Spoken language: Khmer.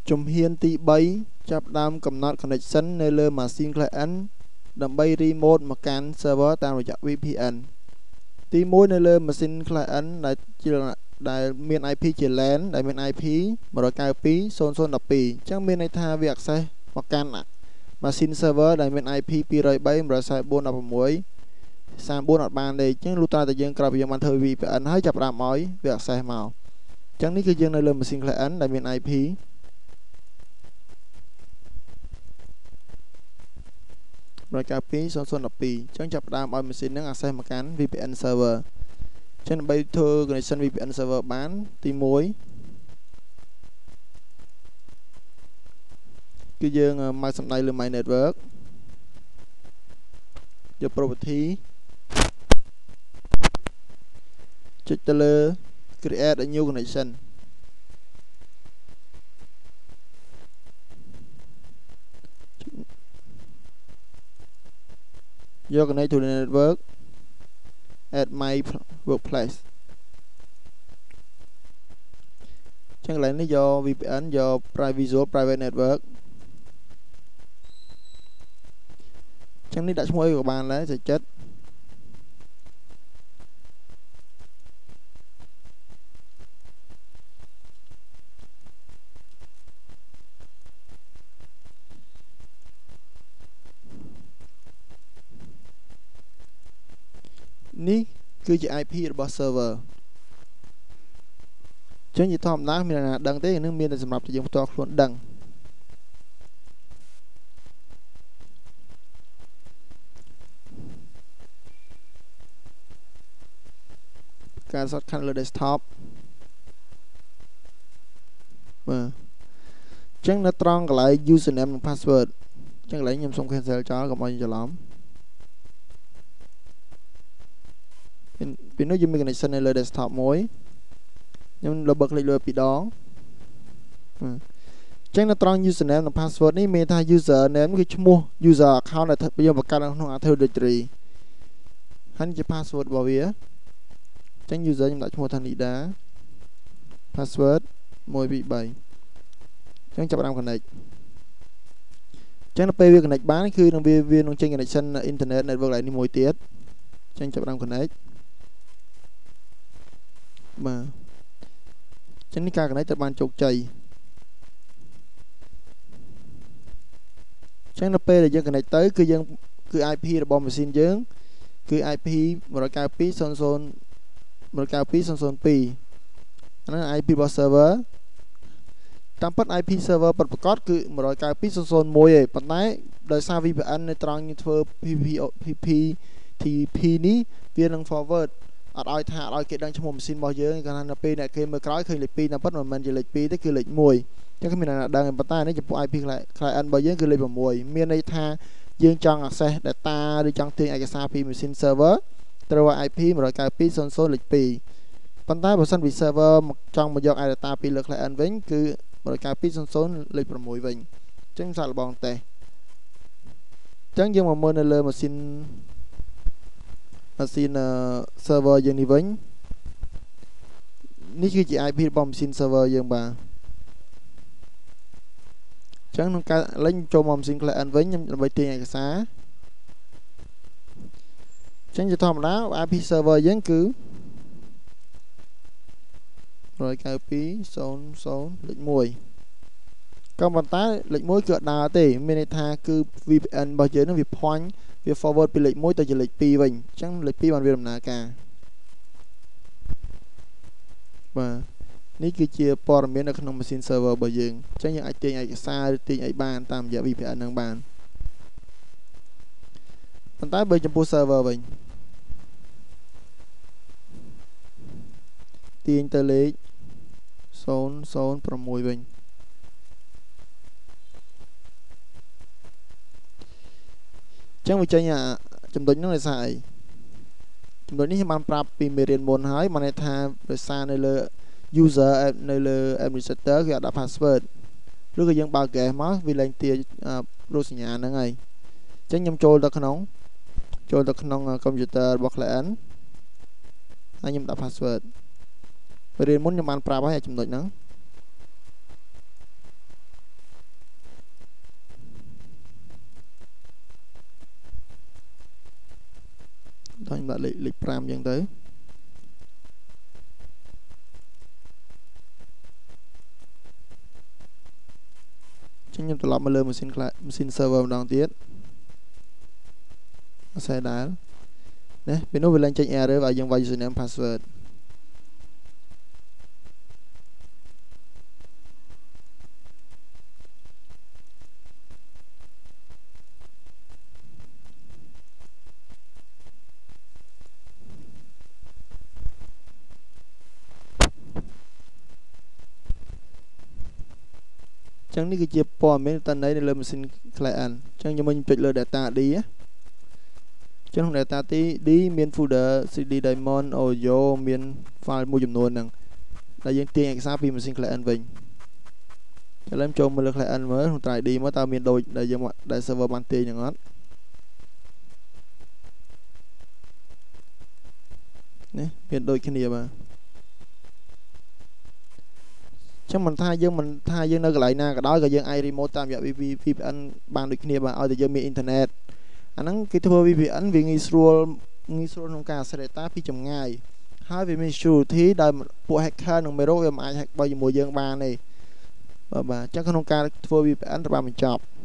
ជំហានទី3ចាប់ដើមកំណត់ connection នៅលើ machine client ដើម្បី remote មកកាន់ server តាមរយៈ VPN ទី1នៅលើ machine client ដែលមាន IP ជា LAN ដែលមាន IP 192.0.12 អញ្ចឹងមានន័យថាវា access មកកាន់ machine server ដែលមាន IP 203.144.16 34អត់បានទេអញ្ចឹងលុះត្រាតែយើងក្រោយពីយើងបានធ្វើ VPN ហើយចាប់ផ្ដើមឲ្យវា access មកអញ្ចឹងនេះគឺយើងនៅលើ machine client ដែលមាន IP 192.0.12 អញ្ចឹងចាប់ផ្ដើមឲ្យ machine ហ្នឹង access មកកាន់ VPN server អញ្ចឹងដើម្បីធ្វើ connection VPN server បានទី1គឺយើងមកសំដៅលើ my network យក property ចុចទៅលើ create a new connection យក connect to the network at my workplace ចឹងកន្លែងនេះយក VPN យក visual private network ចឹងនេះដាក់ឈ្មោះអីក៏បានដែរចូលចិត្តនេះគឺជា IP របស់ server ចឹងជាធម្មតាមានអ្នកណាដឹងទេនឹងមានតែសម្រាប់តែយើងផ្ទាល់ខ្លួនដឹងការ shortcut លើ desktop បាទចឹងនៅត្រង់កន្លែង username និង password ចឹងកន្លែងខ្ញុំសូម cancel ចោលកុំឲ្យច្រឡំពីនោះយើងមាន connection នៅលើ desktop មួយខ្ញុំ double click លើពីរដងចឹងនៅត្រង់ username និង password នេះមានថា username គឺឈ្មោះ user account ដែលយើងបង្កើតនៅក្នុង Active Directory ហើយនេះជា password របស់វាចឹង user ខ្ញុំដាក់ឈ្មោះថា Nida password 123ចឹងចាប់ផ្ដើម connect ចឹងនៅពេលវា connect បានគឺនឹងវានឹងចេញ connection internet network នេះមួយទៀតចឹងចាប់ផ្ដើម connect បាទចឹងនេះការ connect ត្រូវបានជោគជ័យចឹងនៅពេលដែលយើង connect ទៅគឺយើងគឺ IP របស់ machine យើងគឺ IP 192.0.192.0.02 អានោះ IP របស់ server តាមពិត IP server ពិតប្រាកដគឺ 192.0.01 ឯងប៉ុន្តែដោយសារ VPN នៅត្រង់ធ្វើ TP នេះវានឹង forward អត់ឲ្យថាអត់ឲ្យគេដឹងឈ្មោះម៉ាស៊ីនរបស់យើងគាត់ថានៅពេលអ្នកគេមើលក្រោយឃើញលេខ2តាមពិតមិនមែនជាលេខ2ទេគឺលេខ1អញ្ចឹងគ្មានអ្នកណាដឹងទេប៉ុន្តែនេះចំពោះ IP client របស់យើងគឺលេខ6មានន័យថាយើងចង់ access data ឬចង់ទាញឯកសារពី machine server ត្រូវឲ្យ IP 192.0.0 លេខ2ប៉ុន្តែបើសិនពី server ចង់មកយក data ពីលើ client វិញគឺ192.0.0 លេខ6វិញអញ្ចឹងសាកល្បងតេស្តអញ្ចឹងយើងមកមើលនៅលើ machine server យើងនេះវិញនេះគឺជា IP របស់ machine server យើងបាទអញ្ចឹងក្នុងការលេងចូលមក machine client វិញខ្ញុំដើម្បីទាញឯកសារអញ្ចឹងជាធម្មតា IP server យើងគឺ 192.0.0 លេខ1ក៏ប៉ុន្តែលេខ1គឺអត់ដើរទេមានន័យថាគឺ VPN របស់យើងនឹងវា point វា forward ពីលេខ1ទៅជាលេខ2វិញអញ្ចឹងលេខ2បានវាដំណើរការបាទនេះគឺជាព័ត៌មាននៅក្នុង machine server របស់យើងអញ្ចឹងយើងអាចទាញឯកសារឬទាញអីបានតាមរយៈ VPN នឹងបានប៉ុន្តែបើចំពោះ server វិញទាញទៅលេខ006វិញចឹងវាចេញចំណុចហ្នឹងដោយសារអីចំណុចនេះខ្ញុំបានប្រាប់ពីមេរៀនមុនហើយមកន័យថាដោយសារនៅលើ user នៅលើ administrator គេអត់ដាក់ password ឬក៏យើងបើក game មកវាលែងទារោគសញ្ញាហ្នឹងហើយអញ្ចឹងខ្ញុំចូលទៅក្នុង computer របស់ client ហើយខ្ញុំដាក់ password មេរៀនមុនខ្ញុំបានប្រាប់ហើយចំណុចហ្នឹង Thôi bạn lịch pram dân tới chứ nhưng tôi lọc mà lên machine server đòn tiết xe đá nè bên nó về lên trên error và dùng vào username password chẳng ní cái chia po mấy tên đấy lên machine client chẳng cho mình pick lên data đi á chứ không data đi miền folder cd diamond audio miền file mua dùm luôn nè là dân tiền example vì machine client mình cho lên cho mình client mới không tải đi mới tao miền đôi để dân đại server ban tiền chẳng hết nè miền đôi cái này mà chắc mình thay dương nơi lại na cái đó cái dương ai remote tam dạ VPN ban được cái này mà ở thì dươngมี internet anh nắng cái thua VPN vì nghi sure không cả sẽ ta phi chồng ngày hai vì mình sure thì đời bộ hacker nó mới rốt em ai hack bao nhiêu mùa dương ban này bà chắc không cả thua VPN là bà mình chọc